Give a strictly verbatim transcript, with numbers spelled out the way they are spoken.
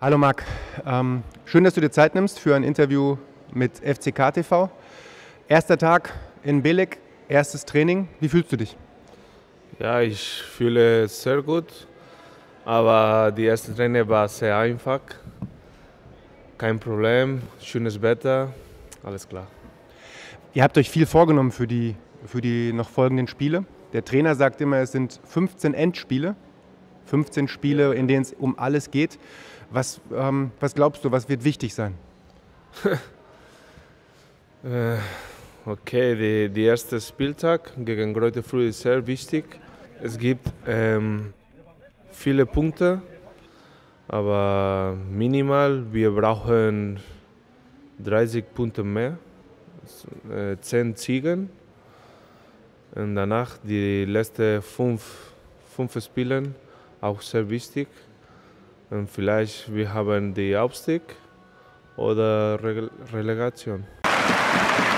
Hallo Marc, ähm, schön, dass du dir Zeit nimmst für ein Interview mit F C K T V. Erster Tag in Beleg, erstes Training. Wie fühlst du dich? Ja, ich fühle es sehr gut, aber die erste Training war sehr einfach. Kein Problem, schönes Wetter, alles klar. Ihr habt euch viel vorgenommen für die, für die noch folgenden Spiele. Der Trainer sagt immer, es sind fünfzehn Endspiele, fünfzehn Spiele, in denen es um alles geht. Was, ähm, was glaubst du, was wird wichtig sein? Äh, okay, die, die erste Spieltag gegen Greuther Fürth ist sehr wichtig. Es gibt ähm, viele Punkte, aber minimal. Wir brauchen dreißig Punkte mehr, äh, zehn Siegen. Und danach die letzten fünf, fünf Spiele auch sehr wichtig. Und vielleicht wir haben die Aufstieg oder Re Relegation.